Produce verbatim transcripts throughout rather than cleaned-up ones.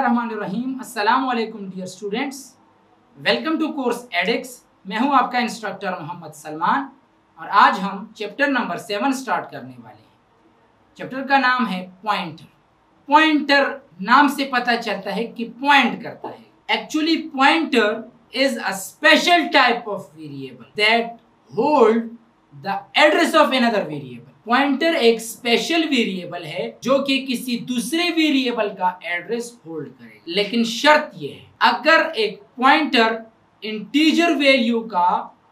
बिस्मिल्लाहिर्रहमानिर्रहीम। अस्सलाम वालेकुम dear students, welcome to course एडिक्स। मैं हूं आपका इंस्ट्रक्टर मोहम्मद सलमान और आज हम चैप्टर नंबर सेवन स्टार्ट करने वाले हैं। चैप्टर का नाम है पॉइंटर। पॉइंटर नाम से पता चलता है कि पॉइंट करता है। Actually pointer is a special type of variable that hold the address of another variable. Pointer एक स्पेशल वेरिएबल है जो कि किसी दूसरे वेरिएबल का एड्रेस होल्ड करे, लेकिन शर्त ये है अगर एक पॉइंटर इंटीजर वैल्यू का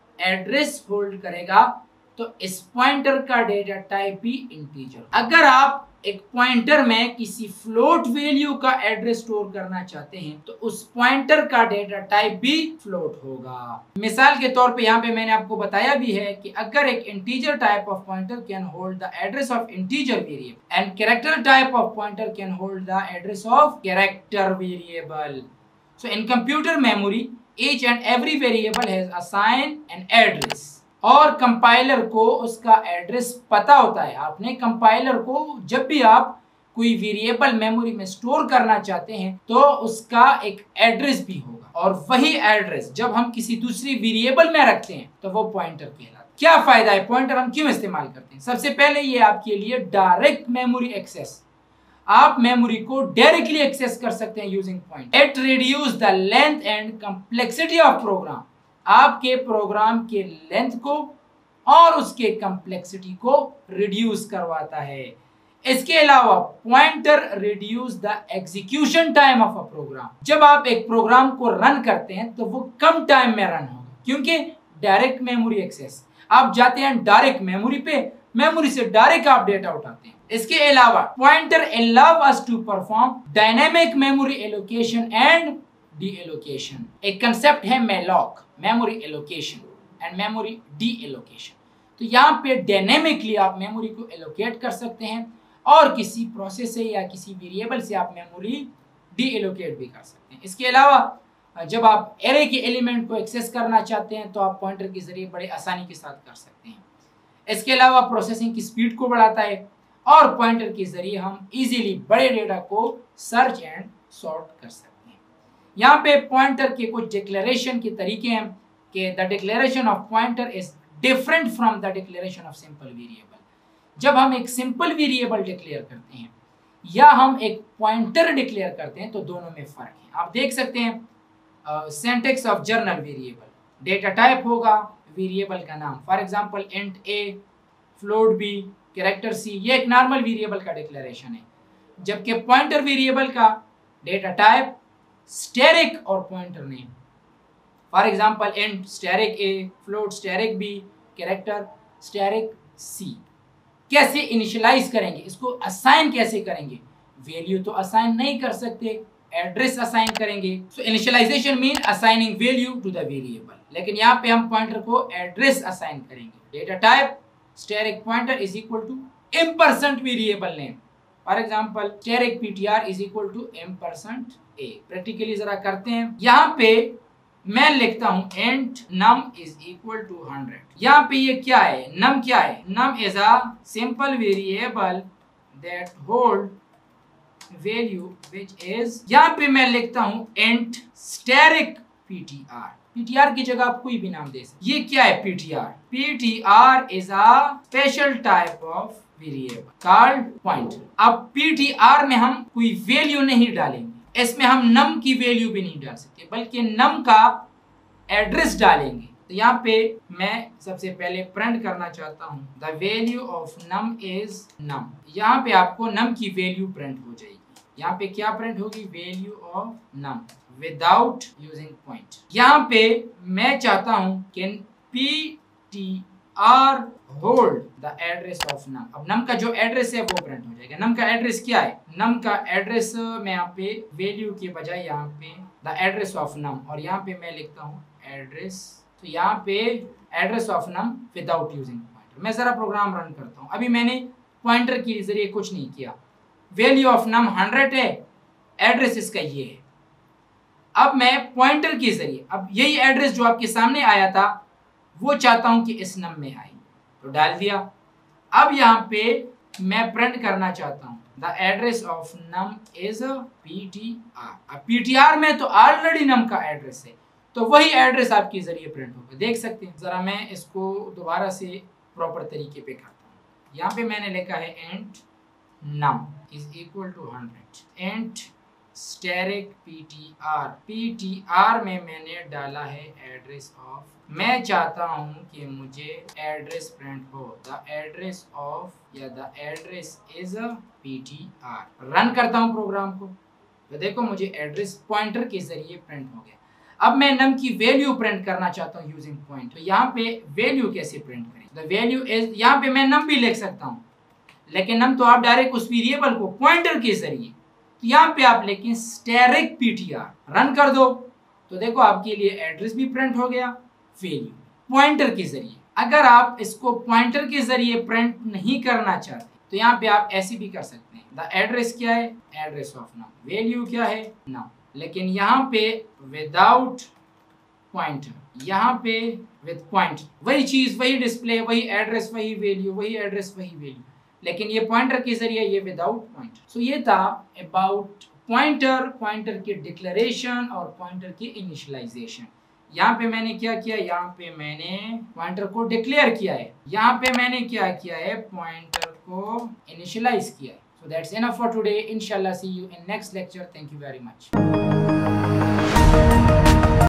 एड्रेस होल्ड करेगा तो इस पॉइंटर का डेटा टाइप भी इंटीजर। अगर आप एक पॉइंटर में किसी फ्लोट वैल्यू का एड्रेस स्टोर करना चाहते हैं तो उस पॉइंटर का डेटा टाइप भी फ्लोट होगा। मिसाल के तौर पे यहाँ पे मैंने आपको बताया भी है कि अगर एक integer type of pointer can hold the address of integer variable and character type of pointer can hold the address of character variable. So in computer memory each and every variable has assigned an address और compiler को उसका address पता होता है। आपने compiler को जब भी आप कोई वेरिएबल मेमोरी में स्टोर करना चाहते हैं तो उसका एक एड्रेस भी होगा और वही एड्रेस जब हम किसी दूसरी वेरिएबल में रखते हैं तो वो पॉइंटर कहलाता है। क्या फायदा है पॉइंटर, हम क्यों इस्तेमाल करते हैं? सबसे पहले ये आपके लिए डायरेक्ट मेमोरी एक्सेस, आप मेमोरी को डायरेक्टली एक्सेस कर सकते हैं using point. It reduce the length and complexity of program, आपके प्रोग्राम के लेंथ को और उसके कंप्लेक्सिटी को रिड्यूस करवाता है। इसके अलावा pointer reduce the execution time of a program. जब आप एक प्रोग्राम को रन करते हैं तो वो कम टाइम में रन होगा क्योंकि डायरेक्ट मेमोरी एक्सेस। आप जाते हैं डायरेक्ट मेमोरी पे, मेमोरी से डायरेक्ट आप डेटा उठाते हैं। इसके अलावा pointer allow us to perform dynamic memory allocation and deallocation. एक कंसेप्ट है malloc, memory allocation and memory deallocation. तो यहाँ पे डायनेमिकली आप मेमोरी को एलोकेट कर सकते हैं और किसी प्रोसेस से या किसी वेरिएबल से आप मेमोरी डी एलोकेट भी कर सकते हैं। इसके अलावा जब आप एरे के एलिमेंट को एक्सेस करना चाहते हैं तो आप पॉइंटर के जरिए बड़े आसानी के साथ कर सकते हैं। इसके अलावा प्रोसेसिंग की स्पीड को बढ़ाता है और पॉइंटर के जरिए हम इजीली बड़े डेटा को सर्च एंड सॉर्ट कर सकते हैं। यहाँ पे पॉइंटर के कुछ डिक्लेरेशन के तरीके हैं कि the declaration of pointer is different from the declaration of simple variable. जब हम एक सिंपल वेरिएबल डिक्लेयर करते हैं या हम एक पॉइंटर डिक्लेयर करते हैं तो दोनों में फर्क है। आप देख सकते हैं syntax of general variable, data type होगा वेरिएबल का नाम, for example int A, float B, character C, ये एक नॉर्मल वेरिएबल का डिक्लेरेशन है। जबकि पॉइंटर वेरिएबल का डेटा टाइप स्टैटिक और pointer name, for example int static A, float static B, character static C. कैसे इनिशियलाइज करेंगे, इसको असाइन कैसे करेंगे? वैल्यू तो असाइन नहीं कर सकते, एड्रेस असाइन करेंगे। So initialization mean assigning value to the variable, लेकिन यहाँ पे हम पॉइंटर को एड्रेस असाइन करेंगे। Data type static pointer is equal to ampersand variable name, for example static ptr is equal to ampersand a। Practically जरा करते हैं। यहाँ पे मैं लिखता हूँ int num is equal to hundred. यहाँ पे ये क्या है, num क्या है? num is a simple variable that hold value which is, यहाँ पे मैं लिखता हूँ int static ptr। पीटीआर की जगह आप कोई भी नाम दे सकते। ये क्या है PTR? PTR is a special type of variable called pointer. अब पीटीआर में हम कोई वैल्यू नहीं डालेंगे, इसमें हम नम की वैल्यू भी नहीं डाल सकते बल्कि नम का एड्रेस डालेंगे। तो यहाँ पे मैं सबसे पहले प्रिंट करना चाहता हूँ the value of num is num. यहाँ पे आपको नम की वैल्यू प्रिंट हो जाएगी। यहाँ पे क्या प्रिंट होगी? Value of num without using point. यहाँ पे मैं चाहता हूँ कि P T R hold the address of num. अब नम का जो एड्रेस है वो प्रिंट हो जाएगा। नम का एड्रेस क्या है? नम का एड्रेस मैं यहाँ पे वैल्यू के बजाय यहाँ पे द एड्रेस ऑफ नम और यहाँ पे मैं लिखता हूँ एड्रेस। तो यहाँ पे address of num without using pointer. मैं जरा प्रोग्राम रन करता हूँ। अभी मैंने पॉइंटर के जरिए कुछ नहीं किया। वैल्यू ऑफ नम हंड्रेड है, एड्रेस इसका ये है। अब मैं पॉइंटर के जरिए, अब यही एड्रेस जो आपके सामने आया था वो चाहता हूं कि इस नम में आए, तो डाल दिया। अब यहाँ पे मैं प्रिंट करना चाहता हूं the address of num is PTR. अब पीटीआर में तो ऑलरेडी नम का एड्रेस है, तो वही एड्रेस आपके जरिए प्रिंट होगा। देख सकते हैं, जरा मैं इसको दोबारा से प्रॉपर तरीके पे करता हूँ। यहाँ पे मैंने लिखा है and num is equal to hundred and static PTR. PTR में मैंने डाला है एड्रेस ऑफ, मैं चाहता हूँ कि मुझे एड्रेस प्रिंट हो, द एड्रेस ऑफ या the address is PTR. Run करता हूँ प्रोग्राम को, तो देखो मुझे एड्रेस पॉइंटर के जरिए प्रिंट हो गया। अब मैं नम की वैल्यू प्रिंट करना चाहता हूँ यूजिंग पॉइंट, तो यहाँ पे वैल्यू कैसे प्रिंट करें? द वैल्यू इज, यहाँ पे मैं नम भी लिख सकता हूँ, लेकिन नम तो आप डायरेक्ट उस वेरिएबल को पॉइंटर के जरिए, तो यहाँ पे आप लेकिन स्टैटिक पीटीआर रन कर दो, तो देखो आपके लिए एड्रेस भी प्रिंट हो गया वैल्यू पॉइंटर के जरिए। अगर आप इसको पॉइंटर के जरिए प्रिंट नहीं करना चाहते, तो यहाँ पे आप ऐसे भी कर सकते हैं। द एड्रेस क्या है? Address of num. वैल्यू क्या है? नम। लेकिन यहाँ पे विदाउट पॉइंटर, यहाँ पे विद पॉइंट, वही चीज, वही डिस्प्ले, वही एड्रेस, वही वैल्यू, वही एड्रेस, वही वैल्यू, लेकिन ये पॉइंटर के जरिए, ये विदाउट पॉइंटर। सो ये था अबाउट पॉइंटर, पॉइंटर की डिक्लेरेशन और पॉइंटर की इनिशियलाइजेशन। यहाँ पे मैंने क्या किया? यहाँ पे मैंने पॉइंटर को डिक्लेयर किया है, यहाँ पे मैंने क्या किया है? पॉइंटर को इनिशियलाइज किया है। So that's enough for today. Inshallah, see you in next lecture. Thank you very much.